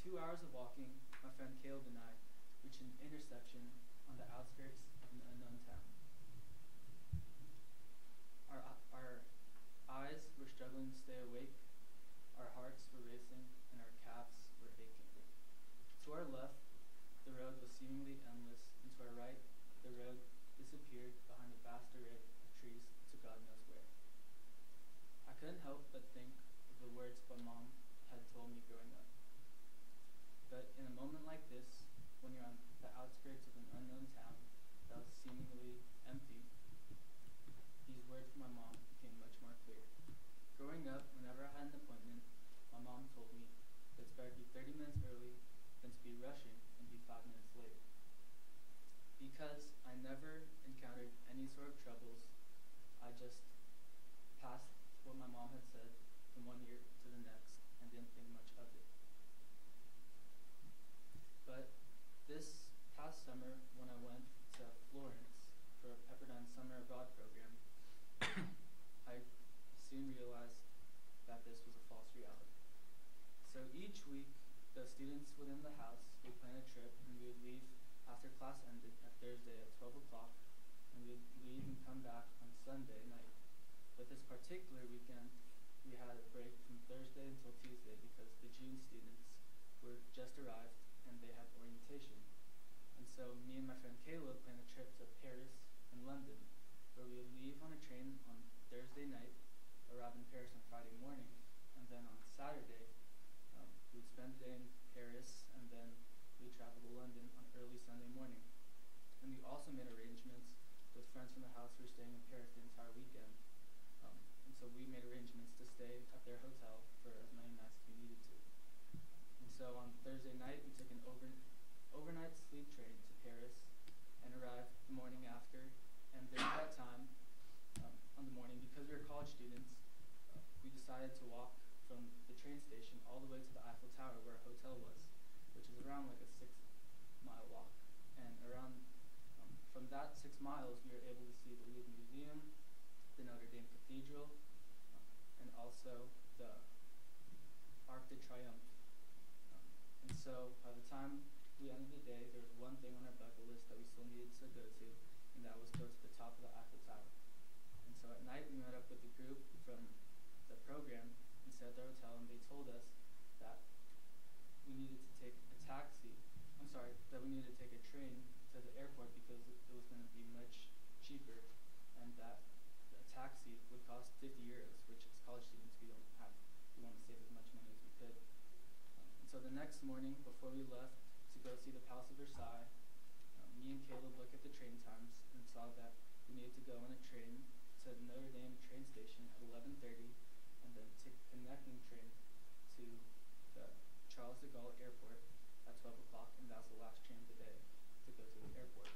2 hours of walking, my friend Caleb and I reached an intersection on the outskirts of an unknown town. Our eyes were struggling to stay awake, our hearts were racing, and our calves were aching. To our left, the road was seemingly endless, and to our right, the road disappeared behind a vast array of trees to God knows where. I couldn't help but think of the words my mom had told me growing up. But in a moment like this, when you're on the outskirts of an unknown town that was seemingly empty, these words from my mom became much more clear. Growing up, whenever I had an appointment, my mom told me that it's better to be 30 minutes early than to be rushing and be 5 minutes late. Because I never encountered any sort of troubles, I just passed what my mom had said from one year to the next and didn't think much of it. But this past summer, when I went to Florence for a Pepperdine Summer Abroad program, I soon realized that this was a false reality. So each week, the students within the house would plan a trip, and we would leave after class ended at Thursday at 12 o'clock, and we would leave and come back on Sunday night. But this particular weekend, we had a break from Thursday until Tuesday because the June students were just arrived and they had orientation. And so me and my friend Caleb planned a trip to Paris and London, where we would leave on a train on Thursday night, arrive in Paris on Friday morning, and then on Saturday, we'd spend the day in Paris, and then we'd travel to London on early Sunday morning. And we also made arrangements with friends from the house who were staying in Paris the entire weekend. And so we made arrangements to stay at their hotel for as many nights as we needed to. And so on Thursday night, we took an overnight sleep train to Paris and arrived the morning after. And during that time, on the morning, because we were college students, we decided to walk from the train station all the way to the Eiffel Tower where our hotel was, which is around like a 6-mile walk. And from that 6 miles, we were able to see the Louvre Museum, the Notre Dame Cathedral, and also the Arc de Triomphe. And so by the time we ended the day, there was one thing on our bucket list that we still needed to go to, and that was go to the top of the Eiffel Tower. And so at night, we met up with the group from the program and stayed at the hotel, and they told us that we needed to take a that we needed to take a train to the airport because it was going to be much cheaper, and that a taxi would cost 50 euros, which as college students we don't have. We want to save as much money as we could. And so the next morning, before we left to go see the Palace of Versailles, me and Caleb looked at the train times and saw that we needed to go on a train to Notre Dame train station at 11:30, and then take a connecting train to the Charles de Gaulle Airport at 12 o'clock, and that was the last train of the day to go to the airport.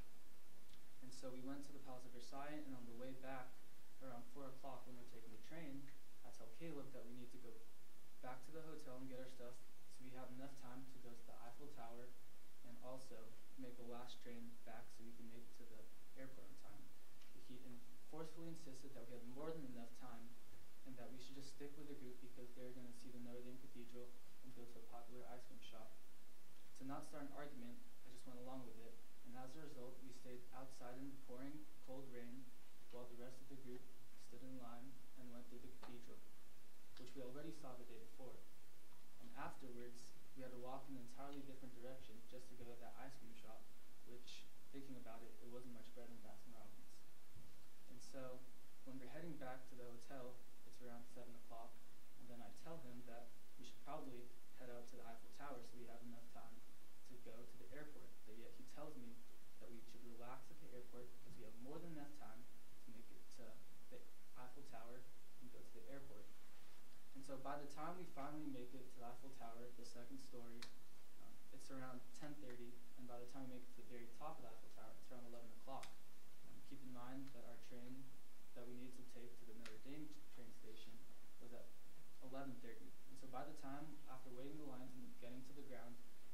And so we went to the Palace of Versailles, and on the way back, around 4 o'clock when we were taking the train, I tell Caleb that we need to go back to the hotel and get our stuff so we have enough time to go to the Eiffel Tower and also make the last train back so we can make it to the airport on time. He forcefully insisted that we had more than enough time and that we should just stick with the group because they were going to see the Notre Dame Cathedral and go to a popular ice cream shop. To not start an argument, I just went along with it, and as a result, we stayed outside in the pouring cold rain while the rest of the group stood in line and went through the cathedral, which we already saw the day before. And afterwards, we had to walk in an entirely different direction just to go to that ice cream shop, which, thinking about it, it wasn't much better than Baskin Robbins. And so, when we're heading back to the hotel, it's around 7 o'clock, and then I tell him that we should probably head out to the Eiffel Tower so we have enough time to go to the airport. But yet he tells me that we should relax at the airport because we have more than enough time to make it to the Eiffel Tower and go to the airport. And so by the time we finally make it to the Eiffel Tower, the second story, it's around 10:30, and by the time we make it to the very top of the Eiffel Tower, it's around 11 o'clock. Keep in mind that our train that we needed to take to the Notre Dame train station was at 11:30. And so by the time, after waiting the lines and getting to the ground,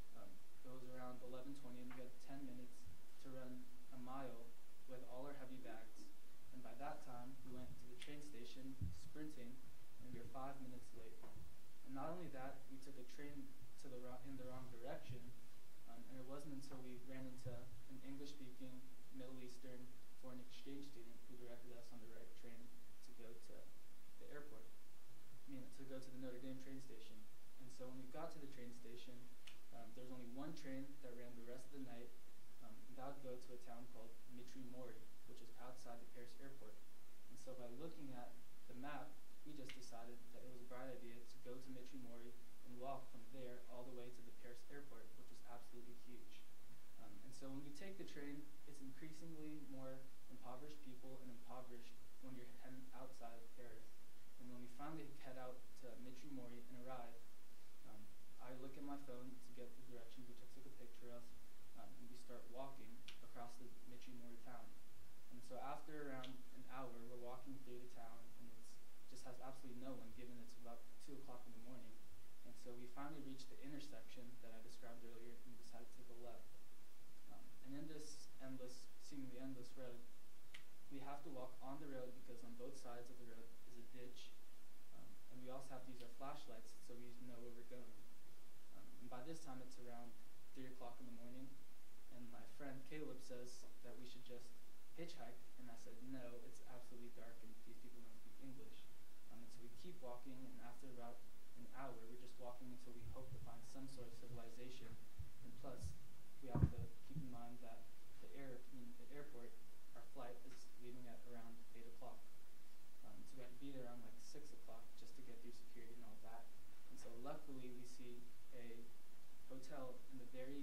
it was around 11:20, and we had 10 minutes to run a mile with all our heavy bags. And by that time, we went to the train station sprinting, and we were 5 minutes late. And not only that, we took a train to in the wrong direction. And it wasn't until we ran into an English-speaking Middle Eastern foreign exchange student who directed us on the right train to go to the airport. To go to the Notre Dame train station. And so when we got to the train station, there was only one train that ran the rest of the night. And that would go to a town called Mitri Mori, which is outside the Paris airport. And so by looking at the map, we just decided that it was a bright idea to go to Mitri Mori and walk from there all the way to the Paris airport, which was absolutely huge. And so when we take the train, it's increasingly more impoverished people and impoverished when you're heading outside of Paris. And when we finally head out to Mitri Mori and arrive, I look at my phone to get the directions, which I took a picture of, and we start walking across the Mitri Mori town. And so after around an hour, we're walking through the town, and it just has absolutely no one, given it's about 2 o'clock in the morning. And so we finally reached the intersection that I described earlier, and we decided to take a left. And in this seemingly endless road, we have to walk on the road because on both sides of the road is a ditch. And we also have to use our flashlights so we know where we're going. And by this time, it's around 3 o'clock in the morning. And my friend Caleb says that we should just hitchhike. And I said, no, it's absolutely dark and these people don't speak English. And so we keep walking, and after about an hour, we're just walking until we hope to find some sort of civilization. And plus, we have to keep in mind that the airport, our flight is leaving at around 8 o'clock. So we have to be there around like 6 o'clock just to get through security and all that. And so luckily we see a hotel in the very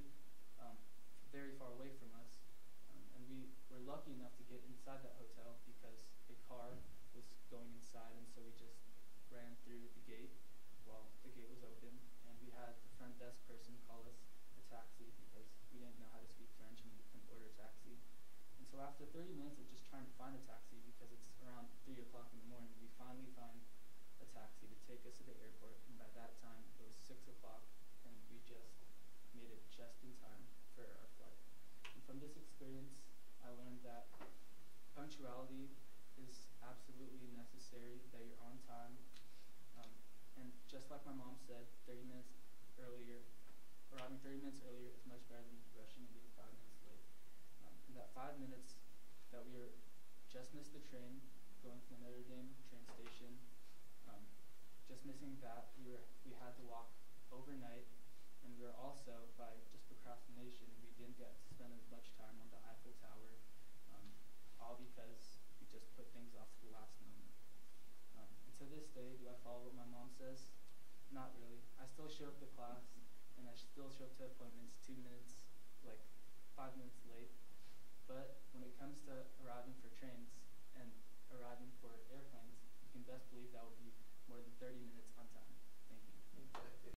far away from us. And we were lucky enough to get inside that hotel because a car was going inside, and so we just ran through the gate while the gate was open. And we had the front desk person call us a taxi because we didn't know how to speak French and we couldn't order a taxi. And so after 30 minutes of just trying to find a taxi, because it's around 3 o'clock in the morning, we finally find a taxi to take us to the airport. And by that time, it was 6 o'clock, and we just made it just in time for our flight. And from this experience, I learned that punctuality is absolutely necessary, that you're on time. And just like my mom said, 30 minutes earlier, arriving 30 minutes earlier is much better than rushing and being 5 minutes late. And that 5 minutes that we just missed the train going from the Notre Dame train station, just missing that, we had to walk overnight, and we were also, by just procrastination, we didn't get to spend as much time on the Eiffel Tower, all because we just put things off to the last moment. And to this day, do I follow what my mom says? Not really. I still show up to class, and I still show up to appointments 2 minutes, like 5 minutes late. But when it comes to arriving for trains and arriving for airplanes, you can best believe that will be more than 30 minutes on time. Thank you.